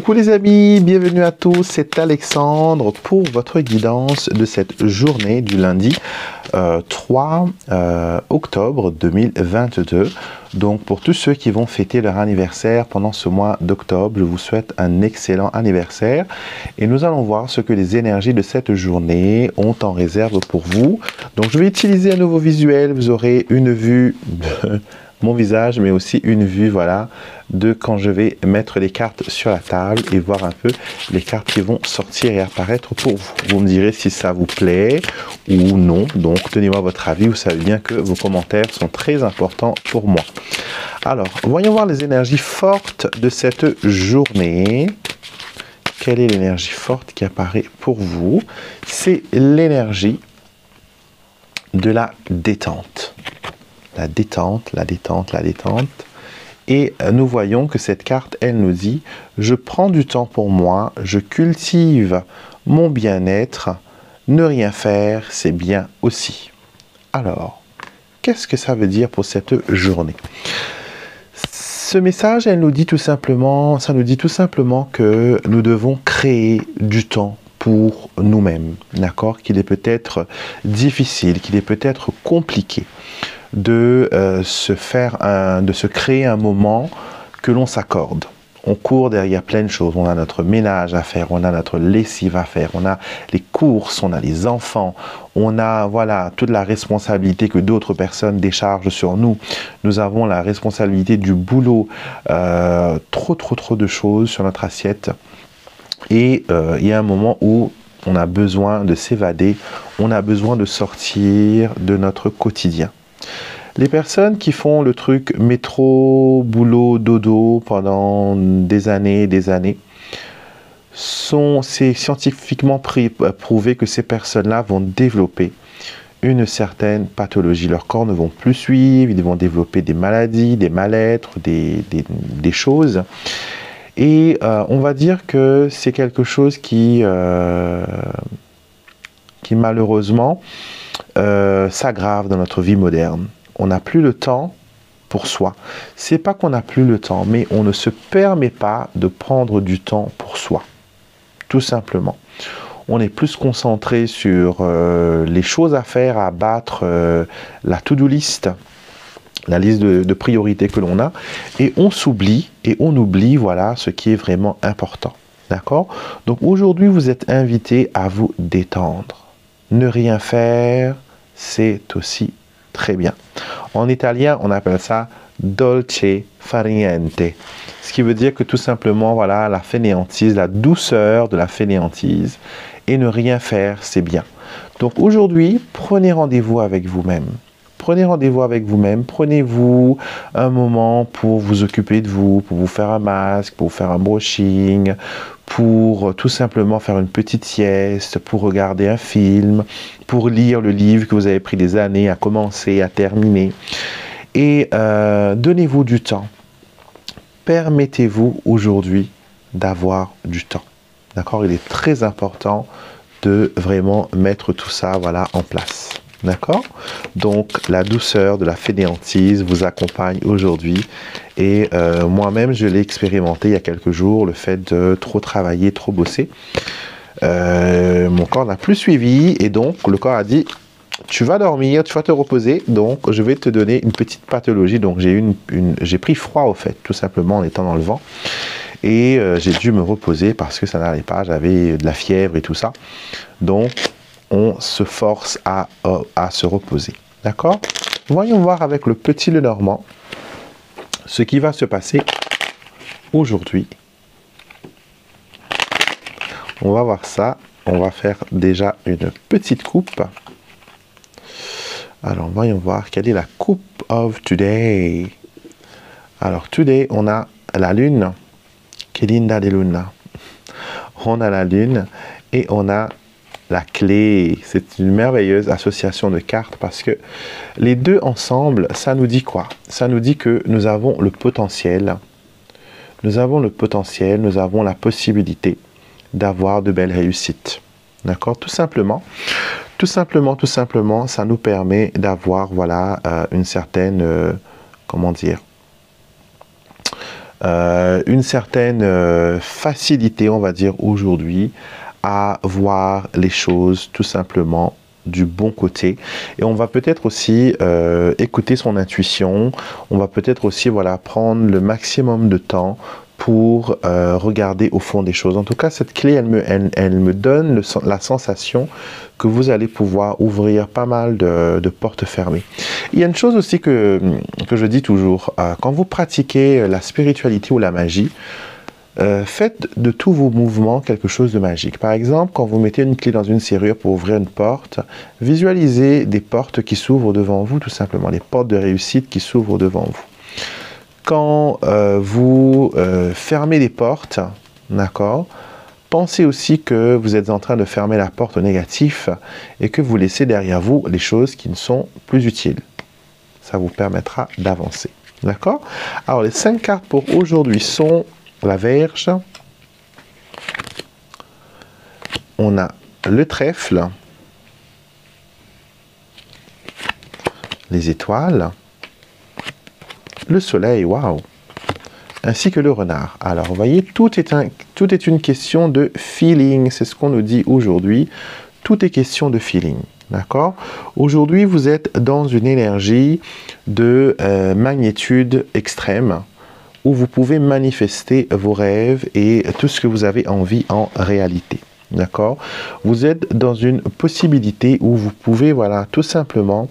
Coucou les amis, bienvenue à tous, c'est Alexandre pour votre guidance de cette journée du lundi 3 octobre 2022. Donc pour tous ceux qui vont fêter leur anniversaire pendant ce mois d'octobre, je vous souhaite un excellent anniversaire. Et nous allons voir ce que les énergies de cette journée ont en réserve pour vous. Donc je vais utiliser un nouveau visuel, vous aurez une vue de mon visage, mais aussi une vue, voilà, de quand je vais mettre les cartes sur la table et voir un peu les cartes qui vont sortir et apparaître pour vous. Vous me direz si ça vous plaît ou non. Donc, tenez-moi votre avis. Vous savez bien que vos commentaires sont très importants pour moi. Alors, voyons voir les énergies fortes de cette journée. Quelle est l'énergie forte qui apparaît pour vous? C'est l'énergie de la détente. La détente, la détente, la détente. Et nous voyons que cette carte, elle nous dit « Je prends du temps pour moi, je cultive mon bien-être, ne rien faire, c'est bien aussi. » Alors, qu'est-ce que ça veut dire pour cette journée? Ce message, elle nous dit tout simplement, ça nous dit tout simplement que nous devons créer du temps pour nous-mêmes, d'accord? Qu'il est peut-être difficile, qu'il est peut-être compliqué de se créer un moment que l'on s'accorde. On court derrière plein de choses. On a notre ménage à faire, on a notre lessive à faire, on a les courses, on a les enfants, on a voilà toute la responsabilité que d'autres personnes déchargent sur nous. Nous avons la responsabilité du boulot, trop de choses sur notre assiette. Et il y a un moment où on a besoin de s'évader, on a besoin de sortir de notre quotidien. Les personnes qui font le truc métro, boulot, dodo pendant des années, c'est scientifiquement prouvé que ces personnes-là vont développer une certaine pathologie. Leurs corps ne vont plus suivre, ils vont développer des maladies, des mal-être, des choses. Et on va dire que c'est quelque chose qui malheureusement s'aggrave dans notre vie moderne. On n'a plus le temps pour soi. C'est pas qu'on n'a plus le temps, mais on ne se permet pas de prendre du temps pour soi. Tout simplement. On est plus concentré sur les choses à faire, à battre, la to-do list, la liste de priorités que l'on a, et on s'oublie, et on oublie, voilà, ce qui est vraiment important. D'accord? Donc aujourd'hui, vous êtes invité à vous détendre. Ne rien faire, c'est aussi très bien. En italien, on appelle ça dolce far niente. Ce qui veut dire que tout simplement, voilà, la fainéantise, la douceur de la fainéantise. Et ne rien faire, c'est bien. Donc aujourd'hui, prenez rendez-vous avec vous-même. Prenez rendez-vous avec vous-même. Prenez-vous un moment pour vous occuper de vous, pour vous faire un masque, pour vous faire un brushing, pour tout simplement faire une petite sieste, pour regarder un film, pour lire le livre que vous avez pris des années à commencer, à terminer. Et donnez-vous du temps. Permettez-vous aujourd'hui d'avoir du temps. D'accord? Il est très important de vraiment mettre tout ça, voilà, en place. D'accord? Donc, la douceur de la fainéantise vous accompagne aujourd'hui. Et moi-même, je l'ai expérimenté il y a quelques jours, le fait de trop travailler, trop bosser. Mon corps n'a plus suivi et donc le corps a dit tu vas dormir, tu vas te reposer, donc je vais te donner une petite pathologie. Donc j'ai pris froid au fait, tout simplement en étant dans le vent. Et j'ai dû me reposer parce que ça n'allait pas, j'avais de la fièvre et tout ça. Donc on se force à se reposer. D'accord? Voyons voir avec le petit Lenormand ce qui va se passer aujourd'hui. On va voir ça. On va faire déjà une petite coupe. Alors, voyons voir quelle est la coupe of today. Alors, today, on a la lune. Que linda de luna. On a la lune et on a la clé. C'est une merveilleuse association de cartes parce que les deux ensemble, ça nous dit quoi? Ça nous dit que nous avons le potentiel. Nous avons le potentiel, nous avons la possibilité d'avoir de belles réussites. D'accord? Tout simplement, ça nous permet d'avoir, voilà, une certaine, comment dire, une certaine facilité, on va dire, aujourd'hui, à voir les choses tout simplement du bon côté. Et on va peut-être aussi écouter son intuition. On va peut-être aussi, voilà, prendre le maximum de temps pour regarder au fond des choses. En tout cas, cette clé, elle me donne la sensation que vous allez pouvoir ouvrir pas mal de portes fermées. Il y a une chose aussi que je dis toujours, quand vous pratiquez la spiritualité ou la magie, faites de tous vos mouvements quelque chose de magique. Par exemple, quand vous mettez une clé dans une serrure pour ouvrir une porte, visualisez des portes qui s'ouvrent devant vous, tout simplement, les portes de réussite qui s'ouvrent devant vous. Quand vous fermez les portes, d'accord, pensez aussi que vous êtes en train de fermer la porte au négatif et que vous laissez derrière vous les choses qui ne sont plus utiles. Ça vous permettra d'avancer. D'accord? Alors, les 5 cartes pour aujourd'hui sont la Vierge, on a le trèfle, les étoiles, le soleil, waouh, ainsi que le renard. Alors, vous voyez, tout est une question de feeling, c'est ce qu'on nous dit aujourd'hui. Tout est question de feeling, d'accord? Aujourd'hui, vous êtes dans une énergie de magnitude extrême, où vous pouvez manifester vos rêves et tout ce que vous avez envie en réalité. D'accord? Vous êtes dans une possibilité où vous pouvez, voilà, tout simplement,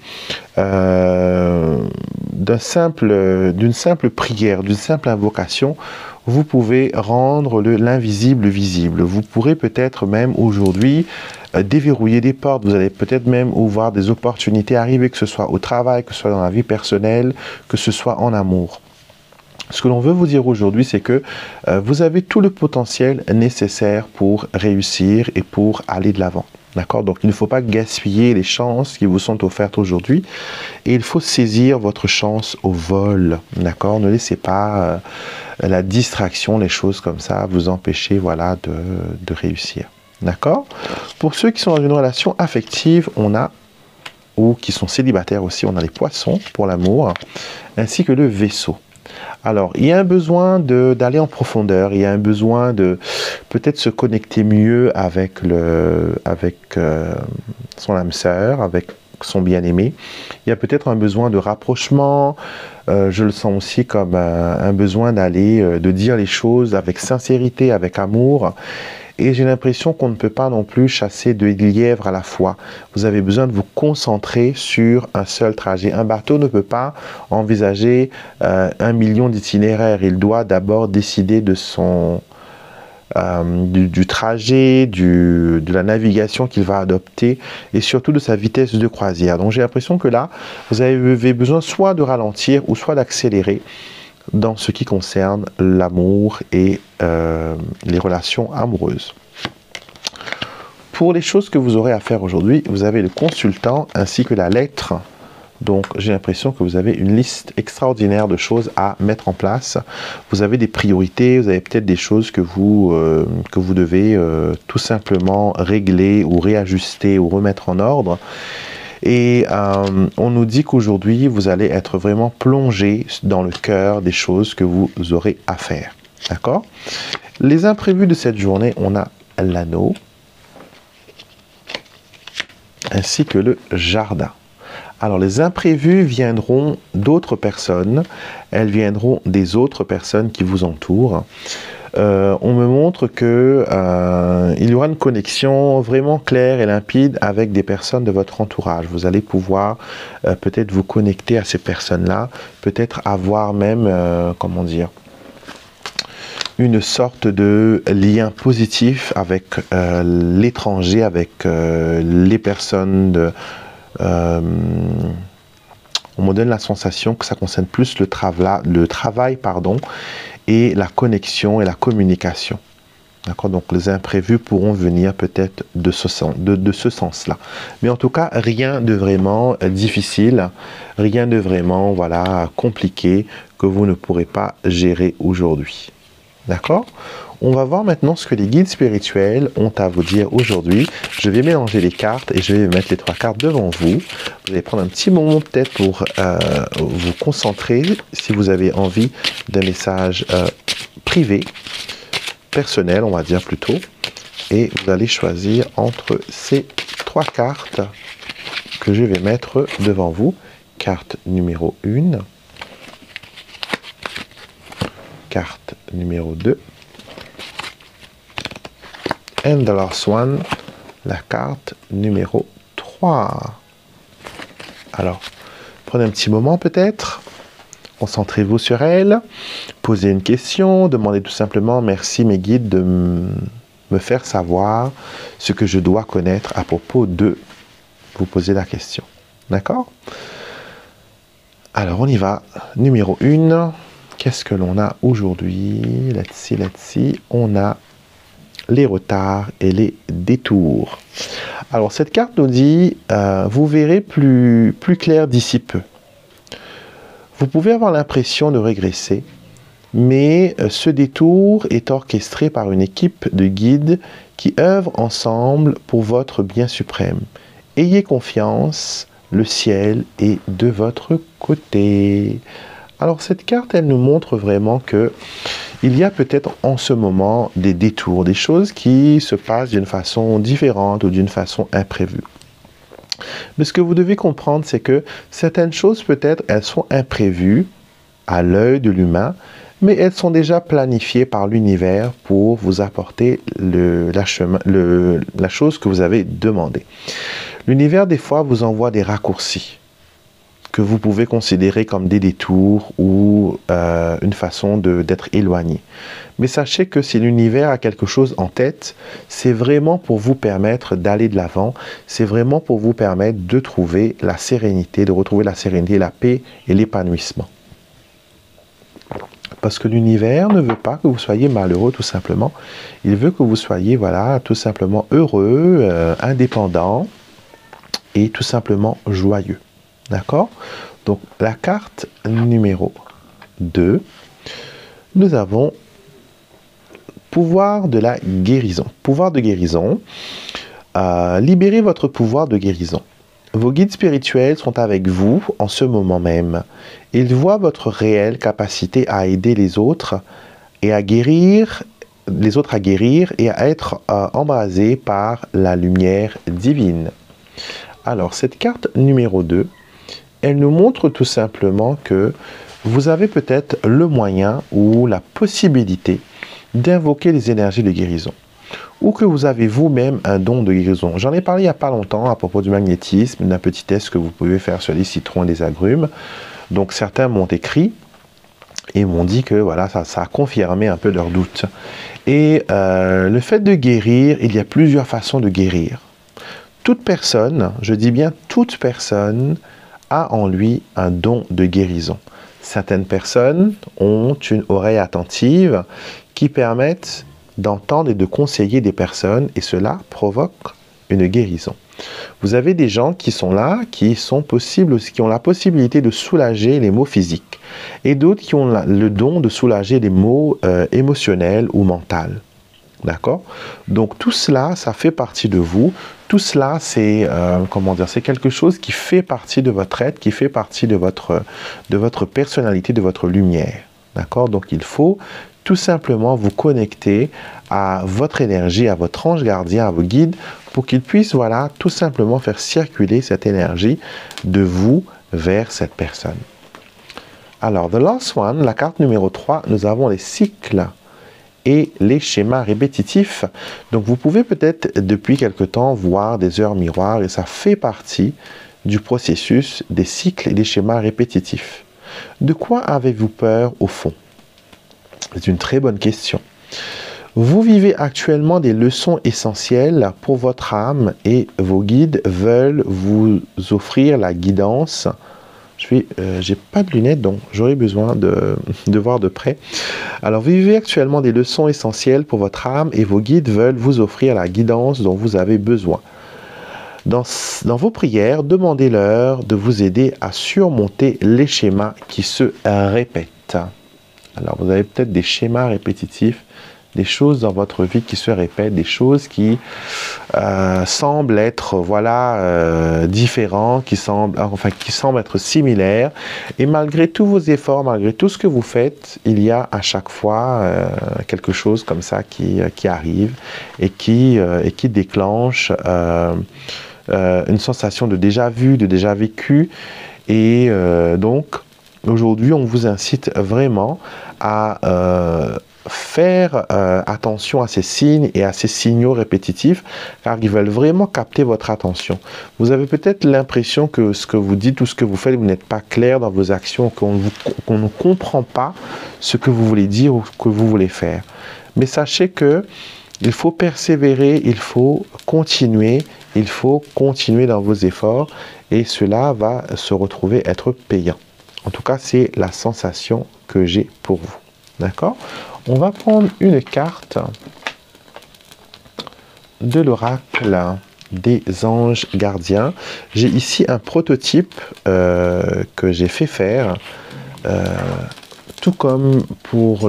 d'une simple prière, d'une simple invocation, vous pouvez rendre l'invisible visible. Vous pourrez peut-être même aujourd'hui déverrouiller des portes. Vous allez peut-être même voir des opportunités arriver, que ce soit au travail, que ce soit dans la vie personnelle, que ce soit en amour. Ce que l'on veut vous dire aujourd'hui, c'est que vous avez tout le potentiel nécessaire pour réussir et pour aller de l'avant. D'accord? Donc, il ne faut pas gaspiller les chances qui vous sont offertes aujourd'hui. Et il faut saisir votre chance au vol. D'accord? Ne laissez pas la distraction, les choses comme ça, vous empêcher, voilà, de réussir. D'accord? Pour ceux qui sont dans une relation affective, ou qui sont célibataires aussi, on a les poissons pour l'amour, ainsi que le Verseau. Alors, il y a un besoin d'aller en profondeur, il y a un besoin de peut-être se connecter mieux avec son âme sœur, avec son bien-aimé. Il y a peut-être un besoin de rapprochement, je le sens aussi comme un besoin de dire les choses avec sincérité, avec amour. Et j'ai l'impression qu'on ne peut pas non plus chasser 2 lièvres à la fois. Vous avez besoin de vous concentrer sur un seul trajet. Un bateau ne peut pas envisager 1 million d'itinéraires. Il doit d'abord décider de du trajet, de la navigation qu'il va adopter et surtout de sa vitesse de croisière. Donc j'ai l'impression que là, vous avez besoin soit de ralentir ou soit d'accélérer dans ce qui concerne l'amour et les relations amoureuses. Pour les choses que vous aurez à faire aujourd'hui, vous avez le consultant ainsi que la lettre. Donc, j'ai l'impression que vous avez une liste extraordinaire de choses à mettre en place. Vous avez des priorités, vous avez peut-être des choses que vous devez tout simplement régler ou réajuster ou remettre en ordre. Et on nous dit qu'aujourd'hui, vous allez être vraiment plongé dans le cœur des choses que vous aurez à faire. D'accord? Les imprévus de cette journée, on a l'anneau, ainsi que le jardin. Alors, les imprévus viendront d'autres personnes, elles viendront des autres personnes qui vous entourent. On me montre que il y aura une connexion vraiment claire et limpide avec des personnes de votre entourage. Vous allez pouvoir peut-être vous connecter à ces personnes-là, peut-être avoir même, comment dire, une sorte de lien positif avec l'étranger, avec les personnes on me donne la sensation que ça concerne plus le travail, et la connexion et la communication. D'accord? Donc les imprévus pourront venir peut-être de ce sens-là. Mais en tout cas, rien de vraiment difficile, rien de vraiment, voilà, compliqué que vous ne pourrez pas gérer aujourd'hui. D'accord? On va voir maintenant ce que les guides spirituels ont à vous dire aujourd'hui. Je vais mélanger les cartes et je vais mettre les 3 cartes devant vous. Vous allez prendre un petit moment peut-être pour vous concentrer si vous avez envie d'un message privé, personnel on va dire plutôt. Et vous allez choisir entre ces 3 cartes que je vais mettre devant vous. Carte numéro 1, carte numéro 2, and the last one, la carte numéro 3. Alors, prenez un petit moment peut-être, concentrez-vous sur elle, posez une question, demandez tout simplement « Merci mes guides de me faire savoir ce que je dois connaître à propos de... » Vous posez la question, d'accord? Alors, on y va. Numéro 1, qu'est-ce que l'on a aujourd'hui? Là-dessus, on a les retards et les détours. Alors, cette carte nous dit, vous verrez plus clair d'ici peu. Vous pouvez avoir l'impression de régresser, mais ce détour est orchestré par une équipe de guides qui œuvrent ensemble pour votre bien suprême. Ayez confiance, le ciel est de votre côté. Alors cette carte, elle nous montre vraiment que il y a peut-être en ce moment des détours, des choses qui se passent d'une façon différente ou d'une façon imprévue. Mais ce que vous devez comprendre, c'est que certaines choses, peut-être, elles sont imprévues à l'œil de l'humain, mais elles sont déjà planifiées par l'univers pour vous apporter la chose que vous avez demandée. L'univers, des fois, vous envoie des raccourcis que vous pouvez considérer comme des détours ou une façon d'être éloigné. Mais sachez que si l'univers a quelque chose en tête, c'est vraiment pour vous permettre d'aller de l'avant, c'est vraiment pour vous permettre de trouver la sérénité, de retrouver la sérénité, la paix et l'épanouissement. Parce que l'univers ne veut pas que vous soyez malheureux tout simplement. Il veut que vous soyez, voilà, tout simplement heureux, indépendant et tout simplement joyeux. D'accord? Donc, la carte numéro 2, nous avons pouvoir de la guérison. Pouvoir de guérison. Libérez votre pouvoir de guérison. Vos guides spirituels sont avec vous en ce moment même. Ils voient votre réelle capacité à aider les autres et à guérir, et à être embrasés par la lumière divine. Alors, cette carte numéro 2, elle nous montre tout simplement que vous avez peut-être le moyen ou la possibilité d'invoquer les énergies de guérison. Ou que vous avez vous-même un don de guérison. J'en ai parlé il n'y a pas longtemps à propos du magnétisme, d'un petit test que vous pouvez faire sur les citrons et les agrumes. Donc certains m'ont écrit et m'ont dit que voilà, ça a confirmé un peu leurs doutes. Et le fait de guérir, il y a plusieurs façons de guérir. Toute personne, je dis bien toute personne, a en lui un don de guérison. Certaines personnes ont une oreille attentive qui permettent d'entendre et de conseiller des personnes et cela provoque une guérison. Vous avez des gens qui sont là, qui ont la possibilité de soulager les maux physiques et d'autres qui ont le don de soulager les maux émotionnels ou mentaux. D'accord? Donc tout cela, ça fait partie de vous. Tout cela, c'est c'est quelque chose qui fait partie de votre être, qui fait partie de votre personnalité, de votre lumière. D'accord? Donc il faut tout simplement vous connecter à votre énergie, à votre ange gardien, à vos guides, pour qu'ils puissent, voilà, tout simplement faire circuler cette énergie de vous vers cette personne. Alors, the last one, la carte numéro 3, nous avons les cycles et les schémas répétitifs. Donc, vous pouvez peut-être, depuis quelque temps, voir des heures miroirs et ça fait partie du processus des cycles et des schémas répétitifs. De quoi avez-vous peur au fond? C'est une très bonne question. Vous vivez actuellement des leçons essentielles pour votre âme et vos guides veulent vous offrir la guidance. J'ai pas de lunettes, donc j'aurai besoin de voir de près. Alors, vous vivez actuellement des leçons essentielles pour votre âme et vos guides veulent vous offrir la guidance dont vous avez besoin. Dans vos prières, demandez-leur de vous aider à surmonter les schémas qui se répètent. Alors, vous avez peut-être des schémas répétitifs des choses dans votre vie qui se répètent, des choses qui semblent être différentes, qui semblent être similaires. Et malgré tous vos efforts, malgré tout ce que vous faites, il y a à chaque fois quelque chose comme ça qui arrive et qui déclenche une sensation de déjà vu, de déjà vécu. Et donc, aujourd'hui, on vous incite vraiment à faire attention à ces signes et à ces signaux répétitifs, car ils veulent vraiment capter votre attention. Vous avez peut-être l'impression que ce que vous dites ou ce que vous faites, vous n'êtes pas clair dans vos actions, qu'on ne comprend pas ce que vous voulez dire ou ce que vous voulez faire. Mais sachez que il faut persévérer, il faut continuer dans vos efforts et cela va se retrouver être payant. En tout cas, c'est la sensation que j'ai pour vous. D'accord? On va prendre une carte de l'oracle des anges gardiens. J'ai ici un prototype que j'ai fait faire, tout comme pour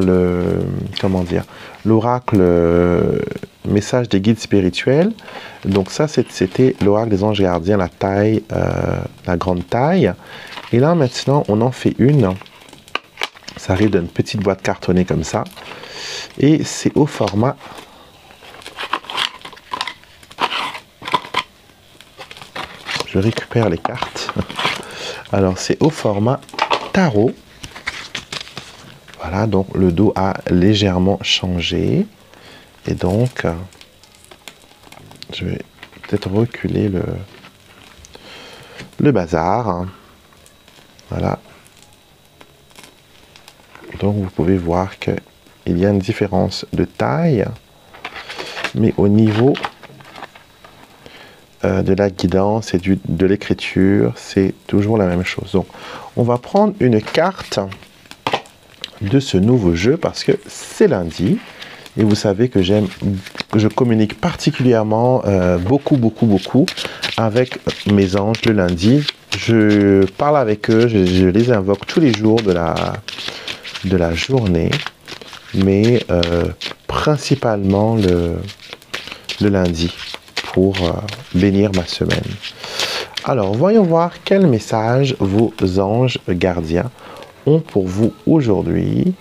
l'oracle message des guides spirituels. Donc ça, c'était l'oracle des anges gardiens, la taille, la grande taille. Et là, maintenant, on en fait une. Ça arrive d'une petite boîte cartonnée comme ça. Et c'est au format je récupère les cartes. Alors, c'est au format tarot. Voilà, donc le dos a légèrement changé. Et donc, je vais peut-être reculer le bazar. Voilà. Donc, vous pouvez voir qu'il y a une différence de taille. Mais au niveau de la guidance et de l'écriture, c'est toujours la même chose. Donc, on va prendre une carte de ce nouveau jeu parce que c'est lundi. Et vous savez que je communique particulièrement beaucoup avec mes anges le lundi. Je parle avec eux, je les invoque tous les jours de la journée, mais principalement le lundi pour bénir ma semaine. Alors, voyons voir quel message vos anges gardiens ont pour vous aujourd'hui.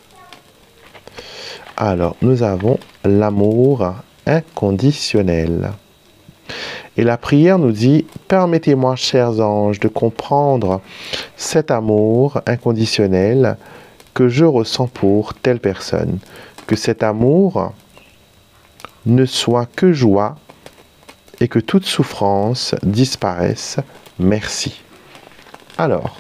Alors, nous avons l'amour inconditionnel. Et la prière nous dit, permettez-moi, chers anges, de comprendre cet amour inconditionnel que je ressens pour telle personne. Que cet amour ne soit que joie et que toute souffrance disparaisse. Merci. Alors,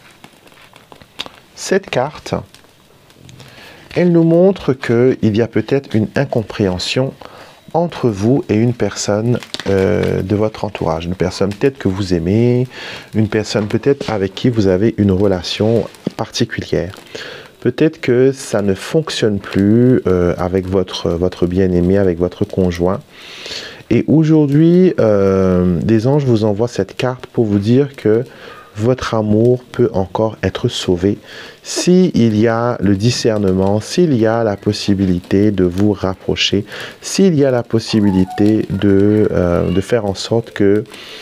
cette carte, elle nous montre qu'il y a peut-être une incompréhension entre vous et une personne de votre entourage. Une personne peut-être que vous aimez, une personne peut-être avec qui vous avez une relation particulière. Peut-être que ça ne fonctionne plus avec votre bien-aimé, avec votre conjoint. Et aujourd'hui, des anges vous envoient cette carte pour vous dire que votre amour peut encore être sauvé s'il y a le discernement, s'il y a la possibilité de vous rapprocher, s'il y a la possibilité de faire en sorte que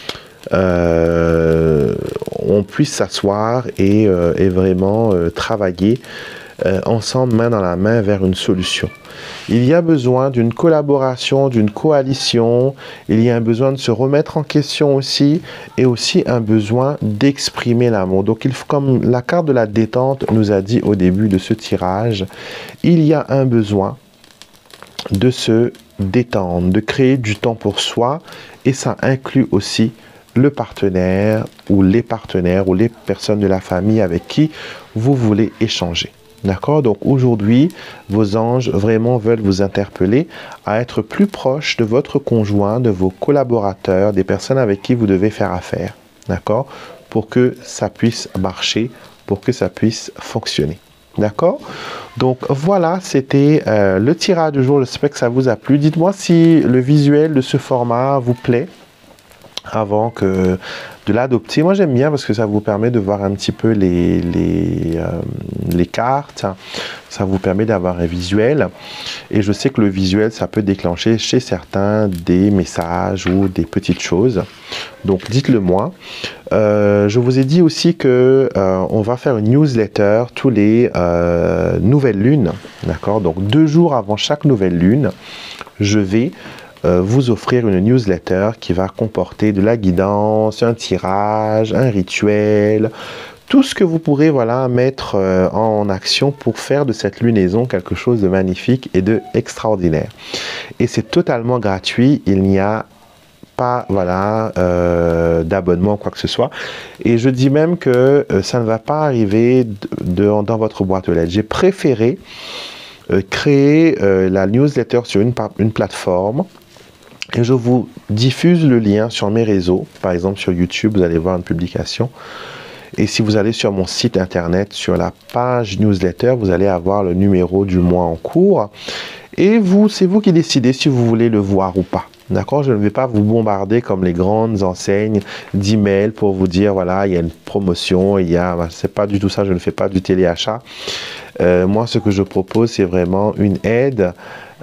on puisse s'asseoir et vraiment travailler ensemble, main dans la main, vers une solution. Il y a besoin d'une collaboration, d'une coalition, il y a un besoin de se remettre en question aussi, et aussi un besoin d'exprimer l'amour. Donc, comme la carte de la détente nous a dit au début de ce tirage, il y a un besoin de se détendre, de créer du temps pour soi, et ça inclut aussi le partenaire ou les personnes de la famille avec qui vous voulez échanger. D'accord? Donc aujourd'hui, vos anges vraiment veulent vous interpeller à être plus proche de votre conjoint, de vos collaborateurs, des personnes avec qui vous devez faire affaire. D'accord? Pour que ça puisse marcher, pour que ça puisse fonctionner. D'accord? Donc voilà, c'était le tirage du jour. J'espère que ça vous a plu. Dites-moi si le visuel de ce format vous plaît. avant que de l'adopter. Moi j'aime bien parce que ça vous permet de voir un petit peu les cartes, ça vous permet d'avoir un visuel, et je sais que le visuel ça peut déclencher chez certains des messages ou des petites choses, donc dites-le moi. Je vous ai dit aussi que on va faire une newsletter tous les nouvelles lunes, d'accord, donc 2 jours avant chaque nouvelle lune, je vais vous offrir une newsletter qui va comporter de la guidance, un tirage, un rituel, tout ce que vous pourrez voilà, mettre en action pour faire de cette lunaison quelque chose de magnifique et de extraordinaire. Et c'est totalement gratuit, il n'y a pas voilà, d'abonnement, quoi que ce soit. Et je dis même que ça ne va pas arriver dans votre boîte aux lettres. J'ai préféré créer la newsletter sur une plateforme, et je vous diffuse le lien sur mes réseaux. Par exemple sur YouTube, vous allez voir une publication. Et si vous allez sur mon site internet, sur la page newsletter, vous allez avoir le numéro du mois en cours. Et vous, c'est vous qui décidez si vous voulez le voir ou pas. D'accord? Je ne vais pas vous bombarder comme les grandes enseignes d'emails pour vous dire, voilà, il y a une promotion, il y a... C'est pas du tout ça, je ne fais pas du téléachat. Moi, ce que je propose, c'est vraiment une aide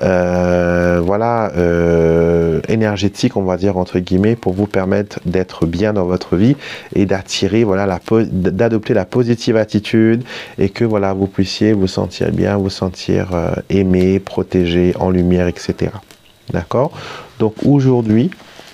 voilà, énergétique, on va dire entre guillemets, pour vous permettre d'être bien dans votre vie et d'attirer, voilà, d'adopter la positive attitude, et que voilà, vous puissiez vous sentir bien, vous sentir aimé, protégé, en lumière, etc. D'accord? Donc aujourd'hui,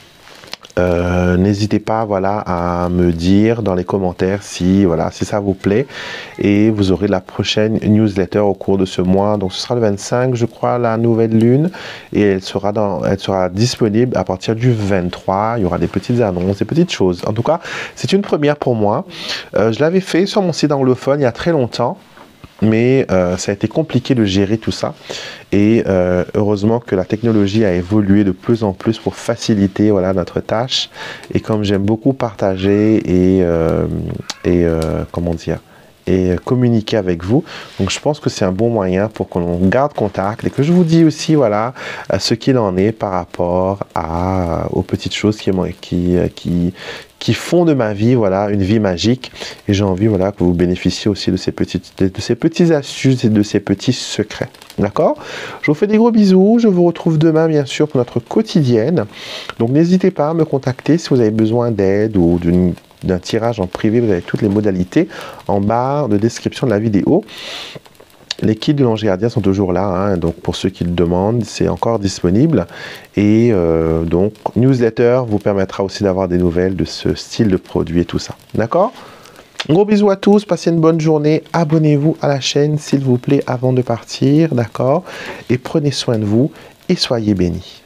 n'hésitez pas voilà, à me dire dans les commentaires si, voilà, si ça vous plaît, et vous aurez la prochaine newsletter au cours de ce mois. Donc ce sera le 25 je crois, la nouvelle lune, et elle sera disponible à partir du 23. Il y aura des petites annonces, des petites choses. En tout cas c'est une première pour moi. Je l'avais fait sur mon site anglophone il y a très longtemps, mais ça a été compliqué de gérer tout ça, et heureusement que la technologie a évolué de plus en plus pour faciliter voilà, notre tâche. Et comme j'aime beaucoup partager et comment dire, et communiquer avec vous, donc je pense que c'est un bon moyen pour qu'on garde contact, et que je vous dis aussi voilà ce qu'il en est par rapport aux petites choses qui font de ma vie voilà une vie magique. Et j'ai envie voilà que vous bénéficiez aussi de ces petites astuces et de ces petits secrets. D'accord? Je vous fais des gros bisous. Je vous retrouve demain bien sûr pour notre quotidienne. Donc n'hésitez pas à me contacter si vous avez besoin d'aide ou d'un tirage en privé. Vous avez toutes les modalités en barre de description de la vidéo. Les kits de l'ange gardien sont toujours là, hein, donc pour ceux qui le demandent, c'est encore disponible. Et donc, newsletter vous permettra aussi d'avoir des nouvelles de ce style de produit et tout ça. D'accord? Gros bisous à tous, passez une bonne journée. Abonnez-vous à la chaîne, s'il vous plaît, avant de partir, d'accord? Et prenez soin de vous et soyez bénis.